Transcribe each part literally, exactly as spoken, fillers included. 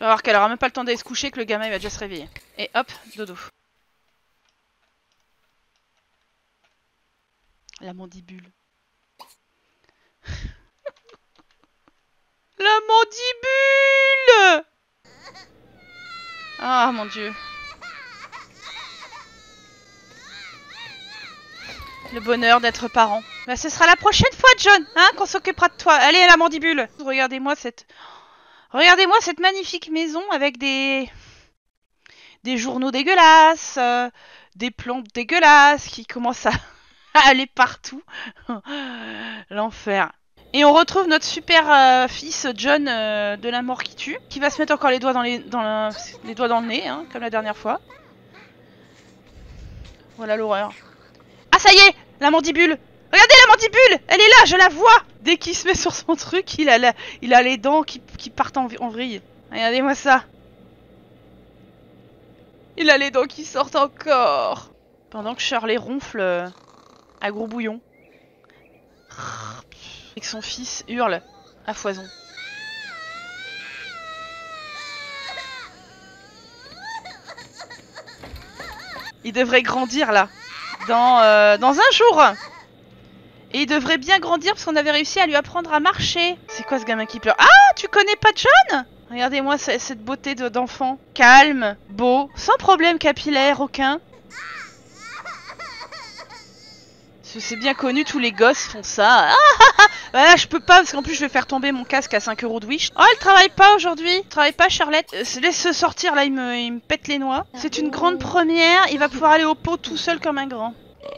vas voir qu'elle aura même pas le temps d'aller se coucher, que le gamin il va déjà se réveiller. Et hop, dodo. La mandibule. La mandibule! Ah mon dieu. Le bonheur d'être parent. Bah, ce sera la prochaine fois, John, hein, qu'on s'occupera de toi. Allez, la mandibule. Regardez-moi cette... Regardez-moi cette magnifique maison avec des... Des journaux dégueulasses, euh, des plantes dégueulasses qui commencent à, à aller partout. L'enfer. Et on retrouve notre super euh, fils John euh, de la mort qui tue, qui va se mettre encore les doigts dans, les, dans le, les doigts dans le nez, hein, comme la dernière fois. Voilà l'horreur. Ah ça y est, la mandibule. Regardez la mandibule, elle est là, je la vois. Dès qu'il se met sur son truc, il a, la, il a les dents qui, qui partent en, en vrille. Regardez-moi ça. Il a les dents qui sortent encore. Pendant que Shirley ronfle euh, à gros bouillon. Et que son fils hurle à foison. Il devrait grandir là. Dans, euh, dans un jour. Et il devrait bien grandir parce qu'on avait réussi à lui apprendre à marcher. C'est quoi ce gamin qui pleure? Ah, tu connais pas John? Regardez-moi cette beauté d'enfant. Calme, beau, sans problème capillaire aucun. C'est bien connu, tous les gosses font ça. Ah, ah, ah. Bah là, je peux pas parce qu'en plus je vais faire tomber mon casque à cinq euros de Wish. Oh, elle travaille pas aujourd'hui. Elle travaille pas, Charlotte. Euh, laisse sortir là, il me, il me pète les noix. C'est une grande première. Il va pouvoir aller au pot tout seul comme un grand.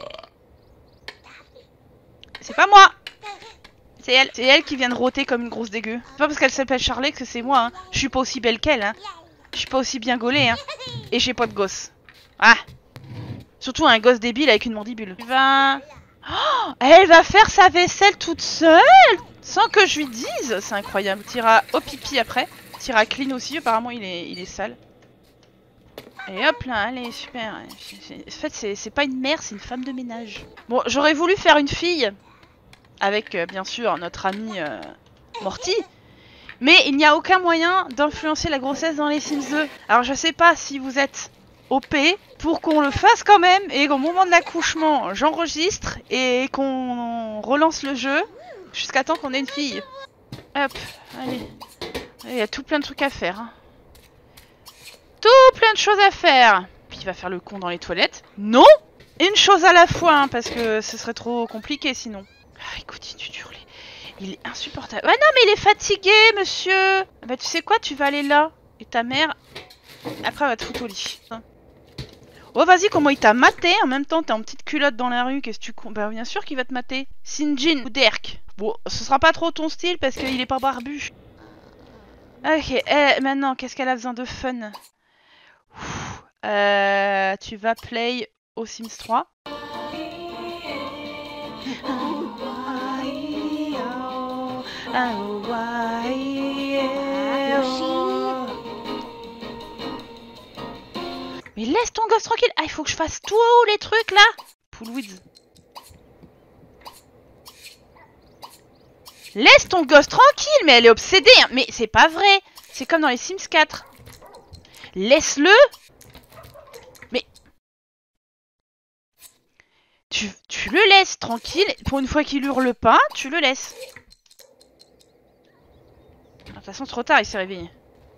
C'est pas moi. C'est elle. C'est elle qui vient de rôter comme une grosse dégueu. C'est pas parce qu'elle s'appelle Charlotte que c'est moi. Hein. Je suis pas aussi belle qu'elle. Hein. Je suis pas aussi bien gaulée. Hein. Et j'ai pas de gosse. Ah. Surtout un gosse débile avec une mandibule. Tu vas... Oh, elle va faire sa vaisselle toute seule sans que je lui dise. C'est incroyable. Tira au pipi après. Tira clean aussi. Apparemment, il est, il est sale. Et hop là, allez, super. En fait, c'est pas une mère, c'est une femme de ménage. Bon, j'aurais voulu faire une fille. Avec, euh, bien sûr, notre ami euh, Morty. Mais il n'y a aucun moyen d'influencer la grossesse dans les Sims deux. Alors, je sais pas si vous êtes O P pour qu'on le fasse quand même. Et qu'au moment de l'accouchement, j'enregistre et qu'on relance le jeu jusqu'à temps qu'on ait une fille. Hop, allez. Il y a tout plein de trucs à faire. Hein. Tout plein de choses à faire. Puis il va faire le con dans les toilettes. Non! Une chose à la fois, hein, parce que ce serait trop compliqué sinon. Ah, il continue d'hurler. Il est insupportable. Ouais, non, mais il est fatigué, monsieur. Bah, tu sais quoi, tu vas aller là. Et ta mère, après, elle va te foutre au lit. Hein. Oh, vas-y, comment il t'a maté? En même temps, t'es en petite culotte dans la rue. Qu'est-ce que tu... Bah, bien sûr qu'il va te mater. Sinjin ou Derk. Bon, ce sera pas trop ton style parce qu'il est pas barbu. Ok, eh, maintenant, qu'est-ce qu'elle a besoin de fun? Euh, tu vas play au Sims trois. Mais laisse ton gosse tranquille. Ah, il faut que je fasse tous les trucs là. Poolweeds. Laisse ton gosse tranquille. Mais elle est obsédée. Hein. Mais c'est pas vrai. C'est comme dans les Sims quatre. Laisse-le. Mais... Tu, tu le laisses tranquille. Pour une fois qu'il hurle pas, tu le laisses. De toute façon, trop tard, il s'est réveillé.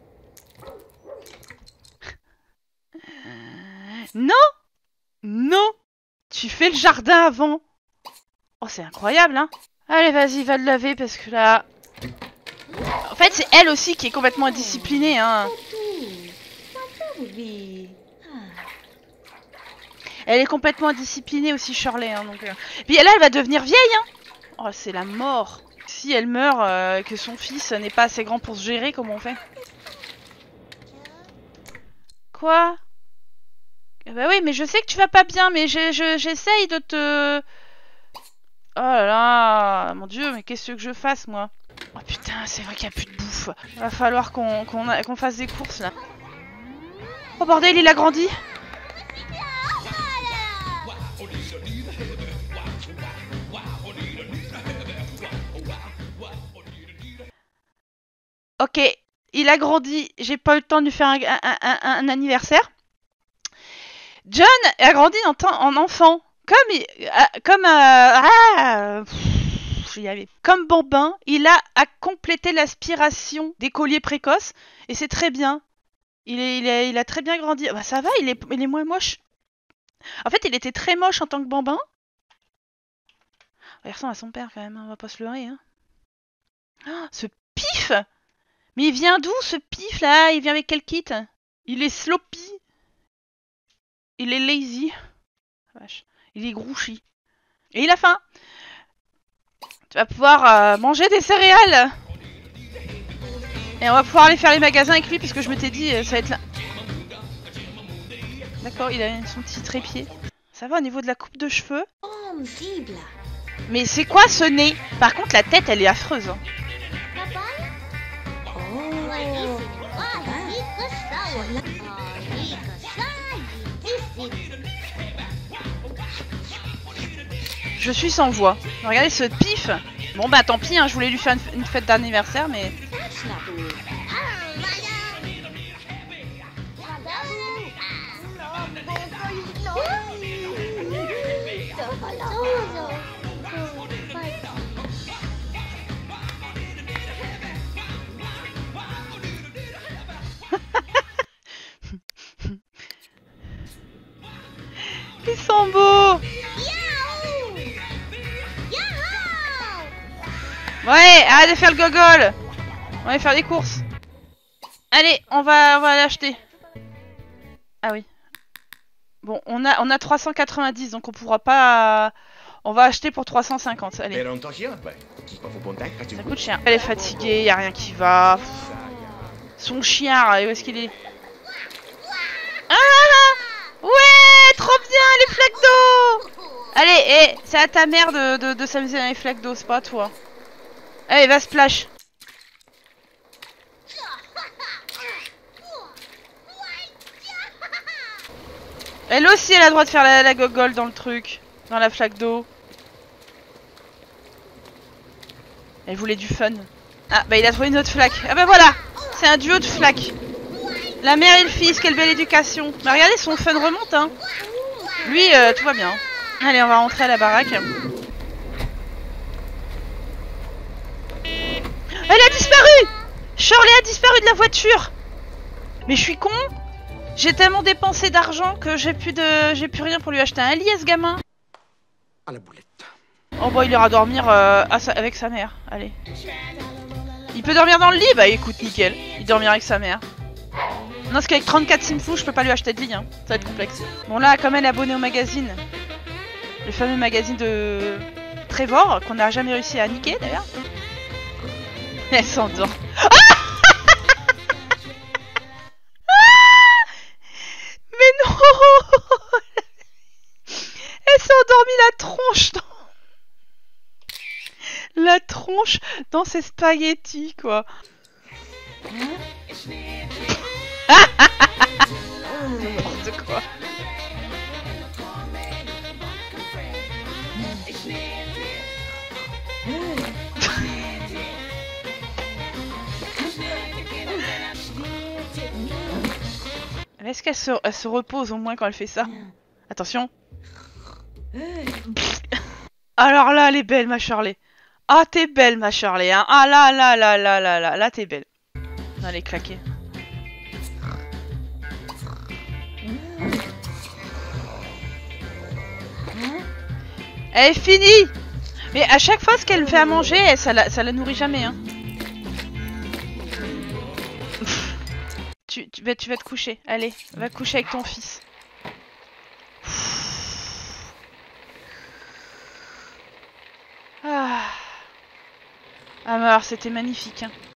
Non! Non! Tu fais le jardin avant. Oh, c'est incroyable, hein. Allez, vas-y, va le laver, parce que là... En fait, c'est elle aussi qui est complètement indisciplinée, hein. Elle est complètement indisciplinée aussi, Shirley, hein, donc... Euh... Puis là, elle va devenir vieille, hein. Oh, c'est la mort. Si elle meurt, euh, que son fils n'est pas assez grand pour se gérer, comment on fait? Quoi? Bah oui, mais je sais que tu vas pas bien, mais j'essaye je, je, de te... Oh là là, mon dieu, mais qu'est-ce que je fasse, moi? Oh putain, c'est vrai qu'il n'y a plus de bouffe. Il va falloir qu'on qu'on qu'on fasse des courses, là. Oh bordel, il a grandi. Ok, Il a grandi. J'ai pas eu le temps de lui faire un, un, un, un anniversaire. John a grandi en, en enfant. Comme, euh, comme, euh, ah, pff, y avait, comme Bambin, il a, a complété l'aspiration des colliers précoces. Et c'est très bien. Il, est, il, est, il a très bien grandi. Bah ça va, il est, il est moins moche. En fait, il était très moche en tant que Bambin. Il ressemble à son père quand même, on va pas se leurrer. Hein. Oh, ce pif! Mais il vient d'où ce pif là? Il vient avec quel kit? Il est sloppy. Il est lazy. Vache. Il est grouchy. Et il a faim. Tu vas pouvoir euh, manger des céréales. Et on va pouvoir aller faire les magasins avec lui, puisque je m'étais dit, euh, ça va être là. D'accord, il a son petit trépied. Ça va au niveau de la coupe de cheveux. Mais c'est quoi ce nez? Par contre, la tête, elle est affreuse. Hein. Je suis sans voix. Regardez ce pif. Bon bah tant pis, hein, je voulais lui faire une, une fête d'anniversaire, mais... Ils sont beaux. Ouais, arrête de faire le gogol. On va aller faire des courses. Allez, on va, on va l'acheter. Ah oui. Bon, on a, on a trois cent quatre-vingt-dix, donc on pourra pas... On va acheter pour trois cent cinquante, allez. Ça coûte cher. Elle est fatiguée, y a rien qui va. Son chien, où est-ce qu'il est? Ah ouais, trop bien, les flaques d'eau. Allez, eh, c'est à ta mère de, de, de s'amuser dans les flaques d'eau, c'est pas à toi. Allez, va splash. Elle aussi, elle a le droit de faire la, la gogole dans le truc. Dans la flaque d'eau. Elle voulait du fun. Ah, bah il a trouvé une autre flaque. Ah bah voilà. C'est un duo de flaques. La mère et le fils, quelle belle éducation. Bah regardez, son fun remonte, hein. Lui, euh, tout va bien. Allez, on va rentrer à la baraque. Elle a disparu! Shirley a disparu de la voiture! Mais je suis con! J'ai tellement dépensé d'argent que j'ai plus de, j'ai plus rien pour lui acheter un lit à ce gamin. À la boulette. Oh bah il ira dormir euh, à sa... avec sa mère. Allez. Il peut dormir dans le lit? Bah écoute, nickel. Il dormira avec sa mère. Non, parce qu'avec trente-quatre simfous, je peux pas lui acheter de lit. Hein. Ça va être complexe. Bon là, comme elle est abonnée au magazine, le fameux magazine de Trevor, qu'on n'a jamais réussi à niquer d'ailleurs. Elle s'endort. Mais non! Elle s'est endormie la tronche dans... La tronche dans ses spaghettis, quoi. N'importe quoi. Est-ce qu'elle se, elle se repose au moins quand elle fait ça? Attention. Alors là, elle est belle, ma Shirley. Ah, t'es belle, ma Shirley. Hein. Ah là, là, là, là, là, là, là, t'es belle. Non, elle est claquée. Elle est finie. Mais à chaque fois, ce qu'elle fait à manger, elle, ça, la, ça la nourrit jamais. Hein. Tu, tu, bah, tu vas te coucher. Allez, va te coucher avec ton fils. Ah, ah mais alors c'était magnifique. Hein.